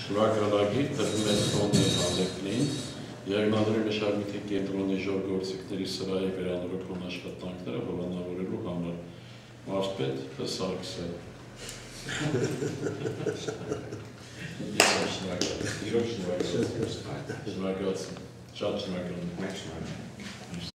Շնորհակալագիր տրվում է ֆոնդի հանդեպքներին, Եղեգնադրի Մեշարմիթի կենտրոնի ժողովրդի սրահի վերանորոգման աշխատանքները հովանավորելու համար Մարզպետ Սարգսյան։ Շնորհակալություն։ Շատ շնորհակալ եմ։